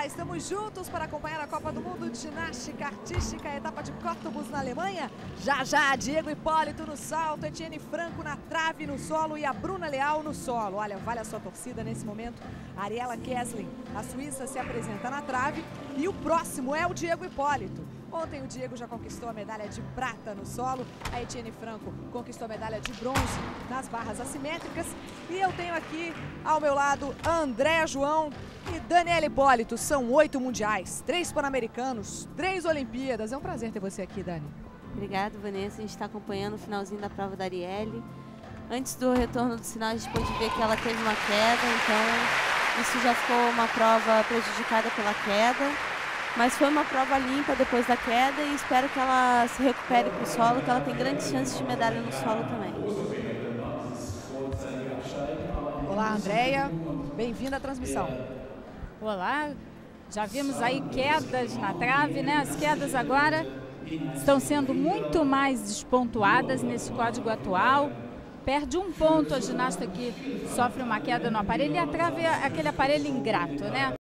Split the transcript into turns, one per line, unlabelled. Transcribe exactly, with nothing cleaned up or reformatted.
Olá, estamos juntos para acompanhar a Copa do Mundo de Ginástica Artística, a etapa de Cottbus na Alemanha. Já já, Diego Hipólito no salto, Etienne Franco na trave no solo e a Bruna Leal no solo. Olha, vale a sua torcida nesse momento. Ariela Kesling, a Suíça, se apresenta na trave e o próximo é o Diego Hipólito. Ontem o Diego já conquistou a medalha de prata no solo, a Etienne Franco conquistou a medalha de bronze nas barras assimétricas. E eu tenho aqui ao meu lado André João e Daniela Hipólito. São oito mundiais, três pan-americanos, três Olimpíadas. É um prazer ter você aqui, Dani.
Obrigada, Vanessa. A gente está acompanhando o finalzinho da prova da Arielle. Antes do retorno do sinal, a gente pôde ver que ela teve uma queda, então isso já ficou uma prova prejudicada pela queda. Mas foi uma prova limpa depois da queda e espero que ela se recupere para o solo, que ela tem grandes chances de medalha no solo também.
Olá, Andréia. Bem-vinda à transmissão.
Olá. Já vimos aí quedas na trave, né? As quedas agora estão sendo muito mais despontuadas nesse código atual. Perde um ponto a ginasta que sofre uma queda no aparelho e a trave é aquele aparelho ingrato, né?